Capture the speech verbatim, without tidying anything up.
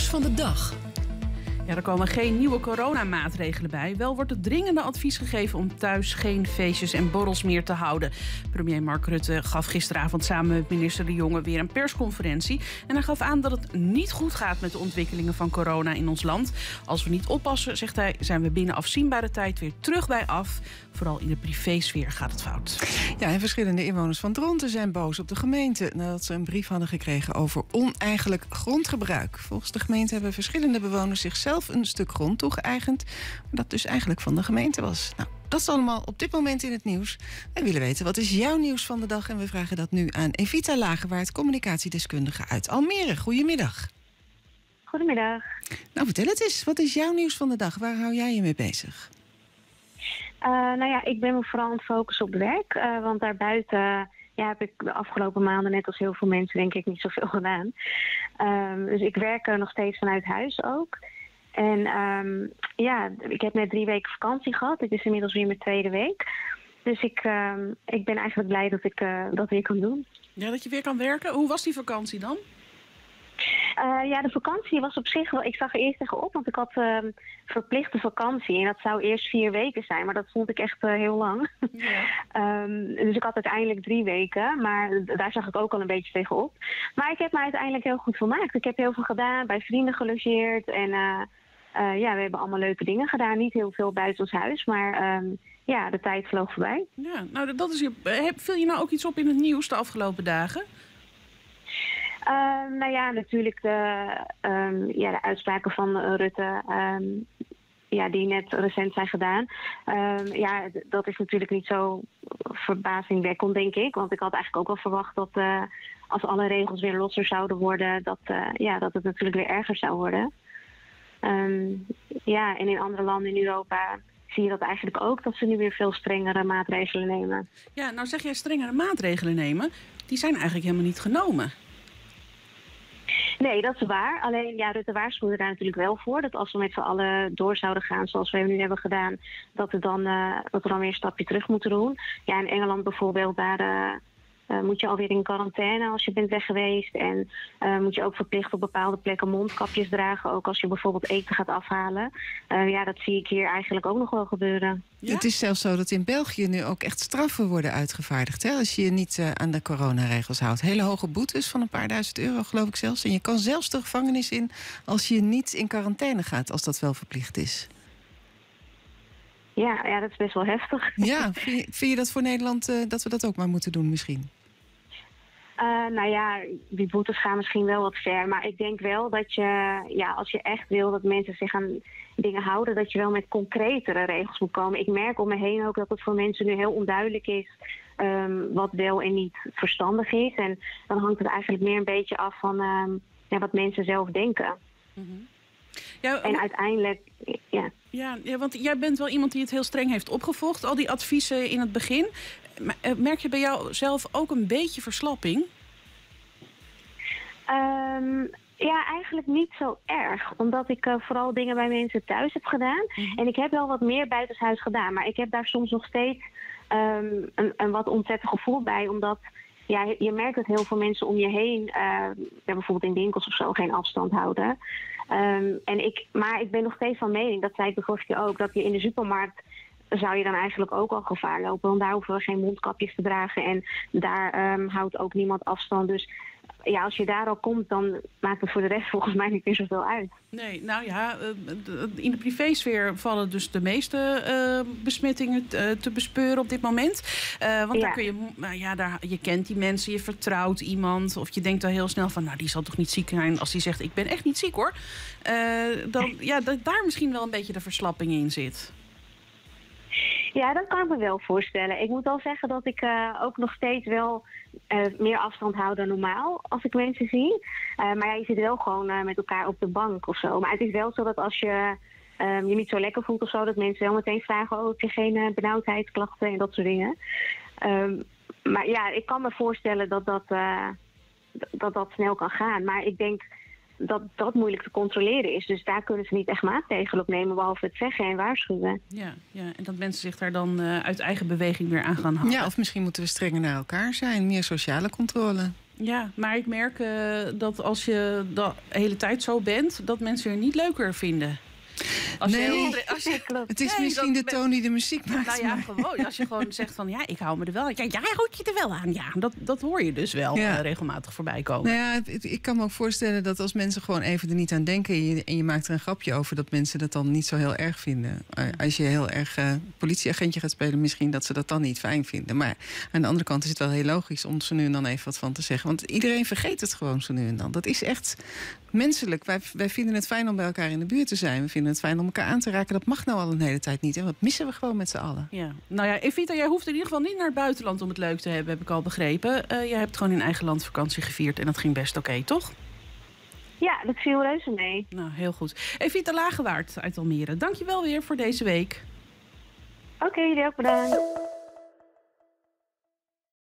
nieuws van de dag. Ja, er komen geen nieuwe coronamaatregelen bij. Wel wordt het dringende advies gegeven om thuis geen feestjes en borrels meer te houden. Premier Mark Rutte gaf gisteravond samen met minister De Jonge weer een persconferentie. En hij gaf aan dat het niet goed gaat met de ontwikkelingen van corona in ons land. Als we niet oppassen, zegt hij, zijn we binnen afzienbare tijd weer terug bij af. Vooral in de privésfeer gaat het fout. Ja, en verschillende inwoners van Dronten zijn boos op de gemeente nadat ze een brief hadden gekregen over oneigenlijk grondgebruik. Volgens de gemeente hebben verschillende bewoners zichzelf een stuk grond toegeëigend, dat dus eigenlijk van de gemeente was. Nou, dat is allemaal op dit moment in het nieuws. Wij willen weten, wat is jouw nieuws van de dag? En we vragen dat nu aan Evita Lagerwaard, communicatiedeskundige uit Almere. Goedemiddag. Goedemiddag. Nou, vertel het eens. Wat is jouw nieuws van de dag? Waar hou jij je mee bezig? Uh, nou ja, ik ben me vooral aan het focussen op werk. Uh, want daarbuiten uh, ja, heb ik de afgelopen maanden, net als heel veel mensen, denk ik, niet zoveel gedaan. Um, dus ik werk uh, nog steeds vanuit huis ook. En um, ja, ik heb net drie weken vakantie gehad. Het is inmiddels weer mijn tweede week. Dus ik, um, ik ben eigenlijk blij dat ik uh, dat weer kan doen. Ja, dat je weer kan werken. Hoe was die vakantie dan? Uh, ja, de vakantie was op zich wel... Ik zag er eerst tegenop, want ik had uh, verplichte vakantie. En dat zou eerst vier weken zijn, maar dat vond ik echt uh, heel lang. Ja. um, dus ik had uiteindelijk drie weken, maar daar zag ik ook al een beetje tegenop. Maar ik heb me uiteindelijk heel goed vermaakt. Ik heb heel veel gedaan, bij vrienden gelogeerd. En uh, uh, ja, we hebben allemaal leuke dingen gedaan. Niet heel veel buiten ons huis, maar... Um, ja, de tijd vloog voorbij. Ja, nou, dat is je, viel je nou ook iets op in het nieuws de afgelopen dagen? Uh, nou ja, natuurlijk de, um, ja, de uitspraken van uh, Rutte, um, ja, die net recent zijn gedaan. Um, ja, d- dat is natuurlijk niet zo verbazingwekkend, denk ik. Want ik had eigenlijk ook wel verwacht dat uh, als alle regels weer losser zouden worden, dat, uh, ja, dat het natuurlijk weer erger zou worden. Um, ja, en in andere landen in Europa zie je dat eigenlijk ook, dat ze nu weer veel strengere maatregelen nemen. Ja, nou zeg jij strengere maatregelen nemen. Die zijn eigenlijk helemaal niet genomen. Nee, dat is waar. Alleen, ja, Rutte waarschuwde daar natuurlijk wel voor. Dat als we met z'n allen door zouden gaan zoals we nu hebben gedaan, dat we dan, uh, dat we dan weer een stapje terug moeten doen. Ja, in Engeland bijvoorbeeld, daar uh, uh, moet je alweer in quarantaine als je bent weg geweest. En uh, moet je ook verplicht op bepaalde plekken mondkapjes dragen. Ook als je bijvoorbeeld eten gaat afhalen. Uh, ja, dat zie ik hier eigenlijk ook nog wel gebeuren. Ja? Het is zelfs zo dat in België nu ook echt straffen worden uitgevaardigd, hè, als je je niet uh, aan de coronaregels houdt. Hele hoge boetes van een paar duizend euro, geloof ik zelfs. En je kan zelfs de gevangenis in als je niet in quarantaine gaat, als dat wel verplicht is. Ja, ja, dat is best wel heftig. Ja, vind je, vind je dat voor Nederland uh, dat we dat ook maar moeten doen misschien? Uh, nou ja, die boetes gaan misschien wel wat ver. Maar ik denk wel dat je, ja, als je echt wil dat mensen zich aan dingen houden, dat je wel met concretere regels moet komen. Ik merk om me heen ook dat het voor mensen nu heel onduidelijk is um, wat wel en niet verstandig is. En dan hangt het eigenlijk meer een beetje af van um, ja, wat mensen zelf denken. Mm-hmm. Ja, en uiteindelijk, ja. Ja, ja, want jij bent wel iemand die het heel streng heeft opgevolgd, al die adviezen in het begin. Merk je bij jou zelf ook een beetje verslapping? Um, ja, eigenlijk niet zo erg. Omdat ik uh, vooral dingen bij mensen thuis heb gedaan. Mm-hmm. En ik heb wel wat meer buitenshuis gedaan. Maar ik heb daar soms nog steeds um, een, een wat ontzettend gevoel bij. Omdat ja, je merkt dat heel veel mensen om je heen, uh, ja, bijvoorbeeld in winkels of zo, geen afstand houden. Um, en ik, maar ik ben nog steeds van mening, dat zei ik de vorige keer ook, dat je in de supermarkt zou je dan eigenlijk ook al gevaar lopen. Want daar hoeven we geen mondkapjes te dragen en daar um, houdt ook niemand afstand. Dus ja, als je daar al komt, dan maakt het voor de rest volgens mij niet meer zoveel uit. Nee, nou ja, in de privésfeer vallen dus de meeste uh, besmettingen te, te bespeuren op dit moment. Uh, want ja. daar kun je, nou ja, daar, je kent die mensen, je vertrouwt iemand. Of je denkt al heel snel van, nou, die zal toch niet ziek zijn als die zegt, ik ben echt niet ziek hoor. Uh, dan, ja, dat daar misschien wel een beetje de verslapping in zit. Ja, dat kan ik me wel voorstellen. Ik moet wel zeggen dat ik uh, ook nog steeds wel uh, meer afstand hou dan normaal als ik mensen zie. Uh, maar ja, je zit wel gewoon uh, met elkaar op de bank of zo. Maar het is wel zo dat als je um, je niet zo lekker voelt of zo, dat mensen wel meteen vragen, oh, heb je geen uh, benauwdheidsklachten en dat soort dingen. Um, maar ja, ik kan me voorstellen dat dat, uh, dat dat snel kan gaan. Maar ik denk dat dat moeilijk te controleren is. Dus daar kunnen ze niet echt maatregelen op nemen, behalve het zeggen en waarschuwen. Ja, ja, en dat mensen zich daar dan uh, uit eigen beweging weer aan gaan houden. Ja, of misschien moeten we strenger naar elkaar zijn. Meer sociale controle. Ja, maar ik merk uh, dat als je de hele tijd zo bent, dat mensen je niet leuker vinden. Als nee, je, als je, het is nee, misschien de toon die de muziek maakt. Nou ja, maar. gewoon. Als je gewoon zegt van, ja, ik hou me er wel. Ja, jij houdt je er wel aan. Ja, dat, dat hoor je dus wel ja. uh, regelmatig voorbij komen. Nou ja, het, het, ik kan me ook voorstellen dat als mensen gewoon even er niet aan denken en je, en je maakt er een grapje over, dat mensen dat dan niet zo heel erg vinden. Als je heel erg uh, politieagentje gaat spelen, misschien dat ze dat dan niet fijn vinden. Maar aan de andere kant is het wel heel logisch om zo nu en dan even wat van te zeggen. Want iedereen vergeet het gewoon zo nu en dan. Dat is echt menselijk. Wij, wij vinden het fijn om bij elkaar in de buurt te zijn. We vinden het fijn om elkaar aan te raken. Dat mag nou al een hele tijd niet. En dat missen we gewoon met z'n allen. Ja. Nou ja, Evita, jij hoeft in ieder geval niet naar het buitenland om het leuk te hebben, heb ik al begrepen. Uh, jij hebt gewoon in eigen land vakantie gevierd en dat ging best oké, okay, toch? Ja, dat viel reuze mee. Nou, heel goed. Evita Lagewaard uit Almere, dank je wel weer voor deze week. Oké, okay, jullie ook bedankt.